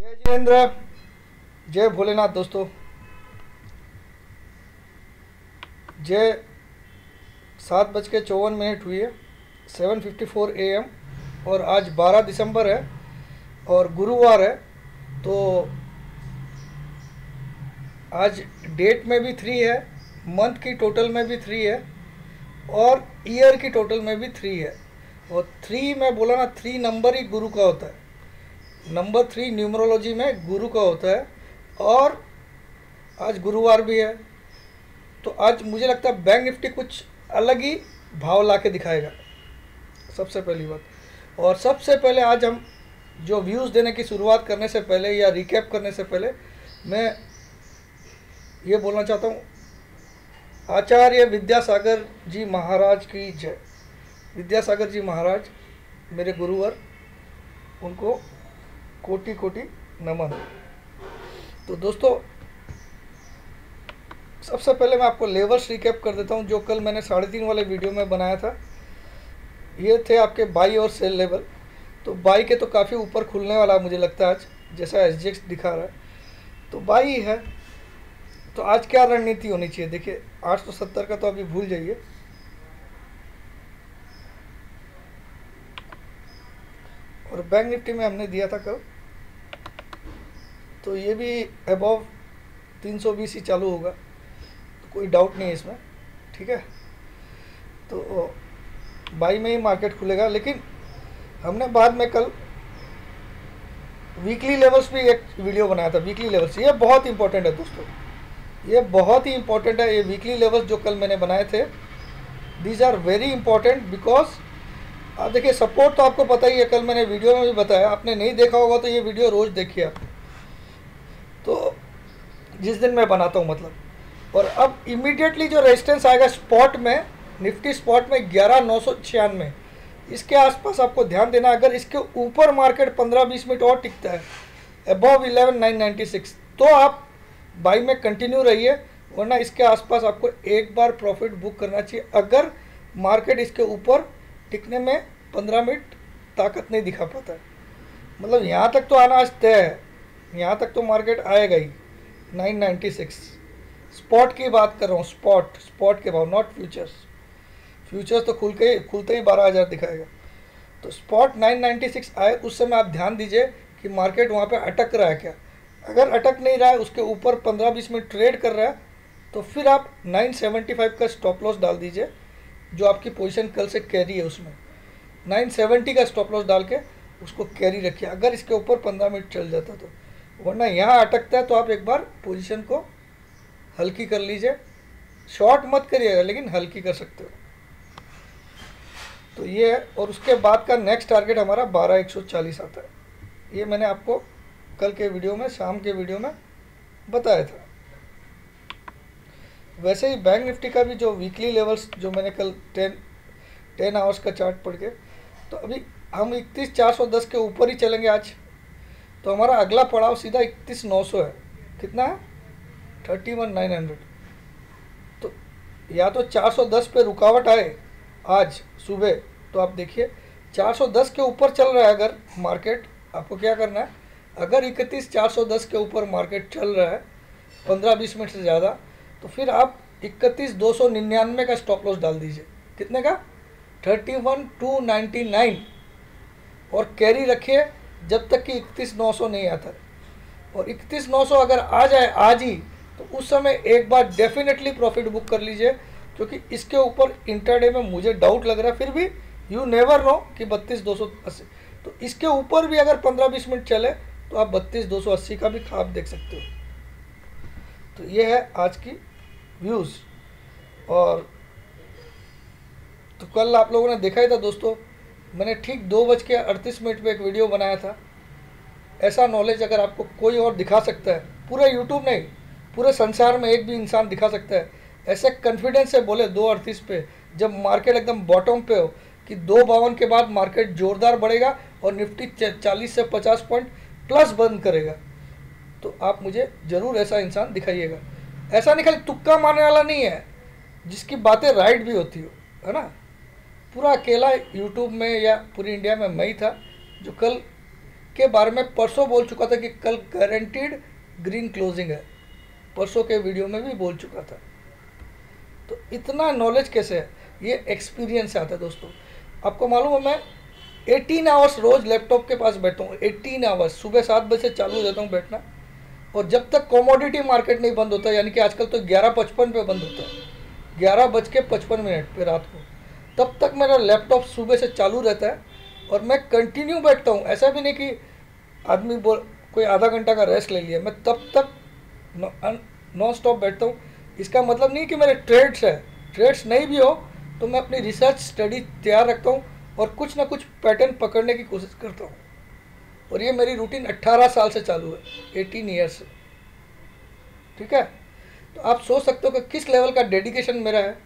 जय जिनेन्द्र, जय भोलेनाथ। दोस्तों, जय 7:54 हुई है, 7:54 AM, और आज 12 दिसंबर है और गुरुवार है। तो आज डेट में भी 3 है, मंथ की टोटल में भी 3 है और ईयर की टोटल में भी 3 है। और 3 मैं बोला ना, 3 नंबर ही गुरु का होता है। नंबर 3 न्यूमरोलॉजी में गुरु का होता है और आज गुरुवार भी है। तो आज मुझे लगता है बैंक निफ्टी कुछ अलग ही भाव ला के दिखाएगा, सबसे पहली बात। और सबसे पहले आज हम जो व्यूज़ देने की शुरुआत करने से पहले या रिकैप करने से पहले मैं ये बोलना चाहता हूँ, आचार्य विद्यासागर जी महाराज की जय। विद्यासागर जी महाराज मेरे गुरुवर, उनको कोटि कोटि नमन। तो दोस्तों, सबसे पहले मैं आपको लेवल्स रिकैप कर देता हूं जो कल मैंने 3.5 वाले वीडियो में बनाया था। ये थे आपके बाई और सेल लेवल। तो बाई के तो काफ़ी ऊपर खुलने वाला मुझे लगता है आज, जैसा एसजीएक्स दिखा रहा है। तो बाई है, तो आज क्या रणनीति होनी चाहिए? देखिए, 870 का तो अभी भूल जाइए। और बैंक निफ्टी में हमने दिया था कल, तो ये भी अबव 320 ही चालू होगा, तो कोई डाउट नहीं है इसमें, ठीक है। तो बाई में ही मार्केट खुलेगा। लेकिन हमने बाद में कल वीकली लेवल्स भी एक वीडियो बनाया था। वीकली लेवल्स ये बहुत इंपॉर्टेंट है दोस्तों, ये बहुत ही इंपॉर्टेंट है। ये वीकली लेवल्स जो कल मैंने बनाए थे, these are very important because आप देखिए, सपोर्ट तो आपको पता ही है, कल मैंने वीडियो में भी बताया। आपने नहीं देखा होगा तो ये वीडियो रोज़ देखिए आप, तो जिस दिन मैं बनाता हूँ मतलब। और अब इमीडिएटली जो रेजिस्टेंस आएगा स्पॉट में, निफ्टी स्पॉट में 11,996, इसके आसपास आपको ध्यान देना। अगर इसके ऊपर मार्केट 15-20 मिनट और टिकता है अबव 11,996, तो आप बाई में कंटिन्यू रहिए, वरना इसके आसपास आपको एक बार प्रॉफिट बुक करना चाहिए। अगर मार्केट इसके ऊपर टिकने में 15 मिनट ताकत नहीं दिखा पाता है, मतलब यहाँ तक तो आना आज तय है, यहाँ तक तो मार्केट आएगा ही 996। स्पॉट की बात कर रहा हूँ, स्पॉट के भाव, नॉट फ्यूचर्स। फ्यूचर्स तो खुलते ही 12,000 दिखाएगा। तो स्पॉट 996 आए, उस समय आप ध्यान दीजिए कि मार्केट वहाँ पे अटक रहा है क्या। अगर अटक नहीं रहा है, उसके ऊपर 15-20 मिनट ट्रेड कर रहा है, तो फिर आप 975 का स्टॉप लॉस डाल दीजिए। जो आपकी पोजीशन कल से कैरी है उसमें 970 का स्टॉप लॉस डाल के उसको कैरी रखिए, अगर इसके ऊपर 15 मिनट चल जाता तो। वरना यहाँ अटकता है तो आप एक बार पोजीशन को हल्की कर लीजिए। शॉर्ट मत करिएगा, लेकिन हल्की कर सकते हो। तो ये है। और उसके बाद का नेक्स्ट टारगेट हमारा 12,140 आता है। ये मैंने आपको कल के वीडियो में, शाम के वीडियो में बताया था। वैसे ही बैंक निफ्टी का भी जो वीकली लेवल्स जो मैंने कल 10 आवर्स का चार्ट पढ़ के, तो अभी हम 31,410 के ऊपर ही चलेंगे आज। तो हमारा अगला पड़ाव सीधा 31,900 है। कितना है? 31,900। तो या तो 410 पे रुकावट आए आज सुबह, तो आप देखिए 410 के ऊपर चल रहा है अगर मार्केट, आपको क्या करना है, अगर 31,410 के ऊपर मार्केट चल रहा है 15-20 मिनट से ज़्यादा, तो फिर आप 31,299 का स्टॉप लॉस डाल दीजिए। कितने का? 31,299, और कैरी रखिए जब तक कि 31,900 नहीं आता। और 31,900 अगर आ जाए आज ही, तो उस समय एक बार डेफिनेटली प्रॉफिट बुक कर लीजिए, क्योंकि इसके ऊपर इंटरडे में मुझे डाउट लग रहा है। फिर भी यू नेवर नो कि 32,280, तो इसके ऊपर भी अगर 15-20 मिनट चले तो आप 32,280 का भी ख्वाब देख सकते हो। तो ये है आज की व्यूज़। और तो कल आप लोगों ने देखा ही था दोस्तों, मैंने ठीक 2:38 पे एक वीडियो बनाया था। ऐसा नॉलेज अगर आपको कोई और दिखा सकता है, पूरा यूट्यूब नहीं, पूरे संसार में एक भी इंसान दिखा सकता है, ऐसे कॉन्फिडेंस से बोले 2:38 पे, जब मार्केट एकदम बॉटम पे हो, कि 2:52 के बाद मार्केट जोरदार बढ़ेगा और निफ्टी 40 से 50 पॉइंट प्लस बंद करेगा, तो आप मुझे ज़रूर ऐसा इंसान दिखाइएगा। ऐसा नहीं खाली तुक्का मारने वाला नहीं है, जिसकी बातें राइट भी होती हो, है ना। पूरा अकेला यूट्यूब में या पूरी इंडिया में मैं ही था जो कल के बारे में परसों बोल चुका था कि कल गारंटीड ग्रीन क्लोजिंग है, परसों के वीडियो में भी बोल चुका था। तो इतना नॉलेज कैसे है, ये एक्सपीरियंस से आता है दोस्तों। आपको मालूम है मैं 18 आवर्स रोज़ लैपटॉप के पास बैठता हूँ, 18 आवर्स, सुबह 7 बजे से चालू हो जाता हूँ बैठना, और जब तक कमोडिटी मार्केट नहीं बंद होता, यानी कि आजकल तो 11:55 पे बंद होता है, 11:55 पे रात को, तब तक मेरा लैपटॉप सुबह से चालू रहता है और मैं कंटिन्यू बैठता हूँ। ऐसा भी नहीं कि आदमी कोई आधा घंटा का रेस्ट ले लिया, मैं तब तक नॉन स्टॉप बैठता हूँ। इसका मतलब नहीं कि मेरे ट्रेड्स है, ट्रेड्स नहीं भी हो तो मैं अपनी रिसर्च स्टडी तैयार रखता हूँ और कुछ ना कुछ पैटर्न पकड़ने की कोशिश करता हूँ। और ये मेरी रूटीन 18 साल से चालू है, 18 ईयर्स से, ठीक है। तो आप सोच सकते हो कि किस लेवल का डेडिकेशन मेरा है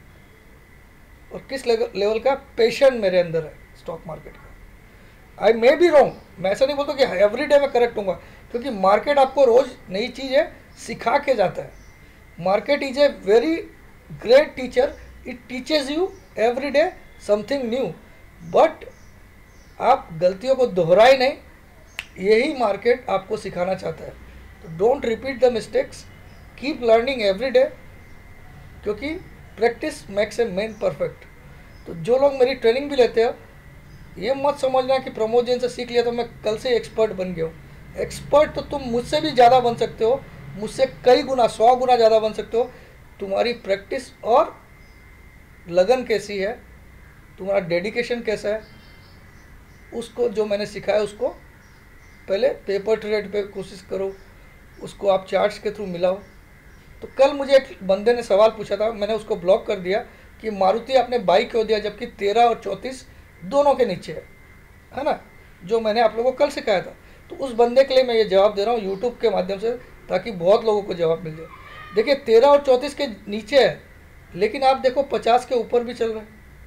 और किस लेवल का पेशेंट मेरे अंदर है स्टॉक मार्केट का। आई मे बी रॉन्ग, मैं ऐसा नहीं बोलता कि एवरी डे मैं करेक्ट हूँगा, क्योंकि मार्केट आपको रोज़ नई चीज़ें सिखा के जाता है। Market is a very great teacher, it teaches you every day something new, but आप गलतियों को दोहराए नहीं, यही मार्केट आपको सिखाना चाहता है। तो don't repeat the mistakes, keep learning every day, क्योंकि practice makes a man perfect. तो जो लोग मेरी ट्रेनिंग भी लेते हैं, ये मत समझना कि प्रमोद जैन से सीख लिया तो मैं कल से एक्सपर्ट बन गया हूँ। एक्सपर्ट तो तुम मुझसे भी ज़्यादा बन सकते हो, मुझसे कई गुना 100 गुना ज़्यादा बन सकते हो। तुम्हारी प्रैक्टिस और लगन कैसी है, तुम्हारा डेडिकेशन कैसा है, उसको जो मैंने सिखाया उसको पहले पेपर ट्रेड पे कोशिश करो, उसको आप चार्ट्स के थ्रू मिलाओ। तो कल मुझे एक बंदे ने सवाल पूछा था, मैंने उसको ब्लॉक कर दिया कि मारुति आपने बाई क्यों दिया जबकि 13 और 34 दोनों के नीचे है ना, जो मैंने आप लोगों को कल सिखाया था। तो उस बंदे के लिए मैं ये जवाब दे रहा हूँ यूट्यूब के माध्यम से, ताकि बहुत लोगों को जवाब मिल जाए। देखिए 13 और 34 के नीचे है, लेकिन आप देखो 50 के ऊपर भी चल रहा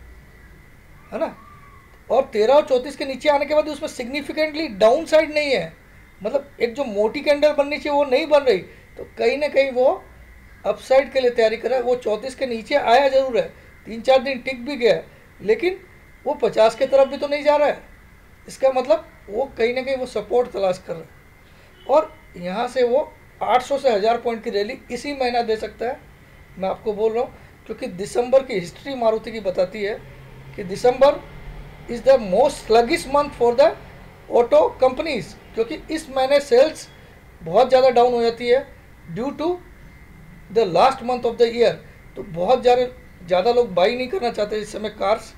है ना, और 13 और 34 के नीचे आने के बाद उसमें सिग्निफिकेंटली डाउन साइड नहीं है, मतलब एक जो मोटी कैंडल बननी चाहिए वो नहीं बन रही, तो कहीं ना कहीं वो अपसाइड के लिए तैयारी कर रहा है। वो 34 के नीचे आया जरूर है, 3-4 दिन टिक भी गया है, लेकिन वो 50 के तरफ भी तो नहीं जा रहा है। इसका मतलब वो कहीं ना कहीं वो सपोर्ट तलाश कर रहा है, और यहाँ से वो 800 से 1000 पॉइंट की रैली इसी महीना दे सकता है। मैं आपको बोल रहा हूँ, क्योंकि दिसंबर की हिस्ट्री मारुति की बताती है कि December is the most sluggish month for the auto companies, क्योंकि इस महीने सेल्स बहुत ज़्यादा डाउन हो जाती है due to the last month of the year. तो बहुत ज़्यादा लोग बाई नहीं करना चाहते इस समय कार्स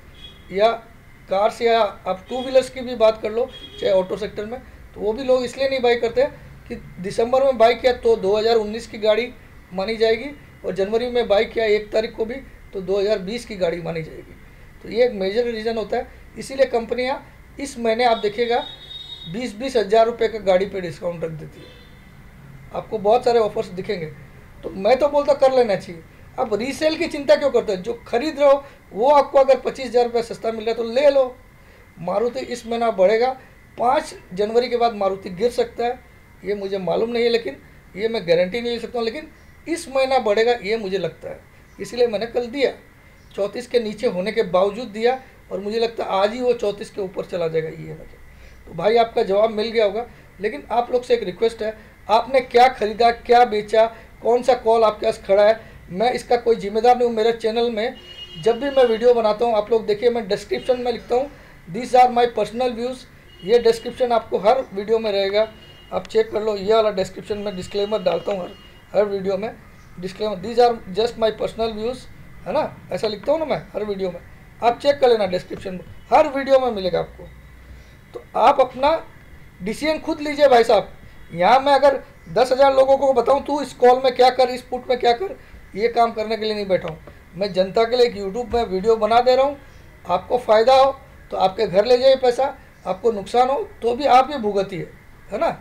या आप 2 व्हीलर्स की भी बात कर लो, चाहे ऑटो सेक्टर में, तो वो भी लोग इसलिए नहीं बाई करते कि दिसंबर में बाई किया तो 2019 की गाड़ी मानी जाएगी, और जनवरी में बाई किया 1 तारीख को भी तो 2020 की गाड़ी मानी जाएगी। तो ये एक मेजर रीज़न होता है, इसीलिए कंपनियां इस महीने आप देखिएगा 20-20 हज़ार रुपये का गाड़ी पे डिस्काउंट रख देती है, आपको बहुत सारे ऑफर्स दिखेंगे। तो मैं तो बोलता कर लेना चाहिए। अब रीसेल की चिंता क्यों करते हो, जो खरीद रहे हो वो आपको अगर 25,000 रुपये सस्ता मिल रहा है तो ले लो। मारुति इस महीना बढ़ेगा, 5 जनवरी के बाद मारुति गिर सकता है, ये मुझे मालूम नहीं है, लेकिन ये मैं गारंटी नहीं ले सकता हूँ, लेकिन इस महीना बढ़ेगा ये मुझे लगता है, इसीलिए मैंने कल दिया। 34 के नीचे होने के बावजूद दिया, और मुझे लगता है आज ही वो 34 के ऊपर चला जाएगा ये मुझे। तो भाई आपका जवाब मिल गया होगा, लेकिन आप लोग से एक रिक्वेस्ट है, आपने क्या खरीदा, क्या बेचा, कौन सा कॉल आपके पास खड़ा है, मैं इसका कोई जिम्मेदार नहीं हूँ। मेरे चैनल में जब भी मैं वीडियो बनाता हूँ, आप लोग देखिए मैं डिस्क्रिप्शन में लिखता हूँ this are my personal views, ये डिस्क्रिप्शन आपको हर वीडियो में रहेगा, आप चेक कर लो। ये वाला डिस्क्रिप्शन में डिस्क्लेमर डालता हूँ हर वीडियो में, disclaimer these are just my personal views, है ना, ऐसा लिखता हूँ ना मैं हर वीडियो में, आप चेक कर लेना डिस्क्रिप्शन में, हर वीडियो में मिलेगा आपको। तो आप अपना डिसीजन खुद लीजिए भाई साहब। यहाँ मैं अगर 10,000 लोगों को बताऊँ तू इस कॉल में क्या कर, इस पुट में क्या कर, ये काम करने के लिए नहीं बैठा हूँ। मैं जनता के लिए एक यूट्यूब में वीडियो बना दे रहा हूँ, आपको फ़ायदा हो तो आपके घर ले जाइए पैसा, आपको नुकसान हो तो भी आप ही भुगतिए, है ना।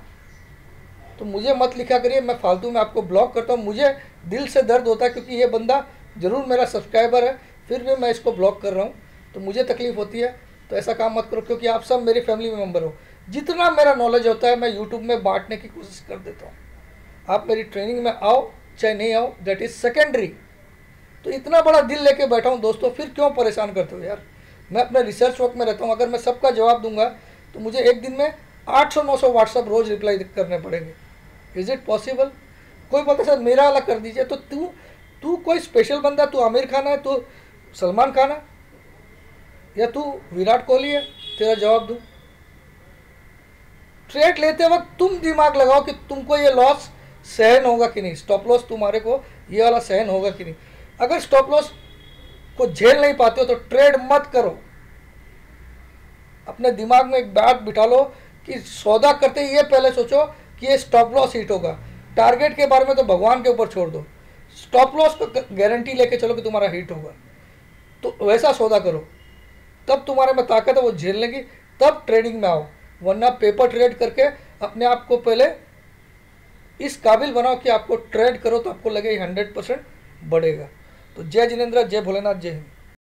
तो मुझे मत लिखा करिए, मैं फालतू में आपको ब्लॉक करता हूँ, मुझे दिल से दर्द होता है, क्योंकि ये बंदा ज़रूर मेरा सब्सक्राइबर है, फिर भी मैं इसको ब्लॉक कर रहा हूँ, तो मुझे तकलीफ़ होती है। तो ऐसा काम मत करो, क्योंकि आप सब मेरी फैमिली मेम्बर हो। जितना मेरा नॉलेज होता है मैं यूट्यूब में बांटने की कोशिश कर देता हूँ। आप मेरी ट्रेनिंग में आओ चाहे नहीं आओ, दैट इज़ सेकेंडरी। तो इतना बड़ा दिल लेके बैठा हूँ दोस्तों, फिर क्यों परेशान करते हो यार। मैं अपने रिसर्च वर्क में रहता हूँ, अगर मैं सबका जवाब दूंगा तो मुझे एक दिन में 800-900 व्हाट्सअप रोज रिप्लाई करने पड़ेंगे। Is it possible? कोई बोलता सर मेरा अलग कर दीजिए, तो तू कोई स्पेशल बंदा, तू आमिर खान है, तू सलमान खान है, या तू विराट कोहली है? तेरा जवाब दूँ? ट्रेड लेते वक्त तुम दिमाग लगाओ कि तुमको ये लॉस सहन होगा कि नहीं, स्टॉप लॉस तुम्हारे को ये वाला सहन होगा कि नहीं। अगर स्टॉप लॉस को झेल नहीं पाते हो तो ट्रेड मत करो। अपने दिमाग में एक बात बिठा लो कि सौदा करते ही ये पहले सोचो कि ये स्टॉप लॉस हिट होगा। टारगेट के बारे में तो भगवान के ऊपर छोड़ दो, स्टॉप लॉस को गारंटी लेके चलो कि तुम्हारा हिट होगा, तो वैसा सौदा करो, तब तुम्हारे में ताकत है वो झेल लेगी, तब ट्रेडिंग में आओ। वरना पेपर ट्रेड करके अपने आप को पहले इस काबिल बनाओ कि आपको ट्रेड करो तो आपको लगे 100% बढ़ेगा। तो जय जिनेंद्र, जय भोलेनाथ, जय हिंद।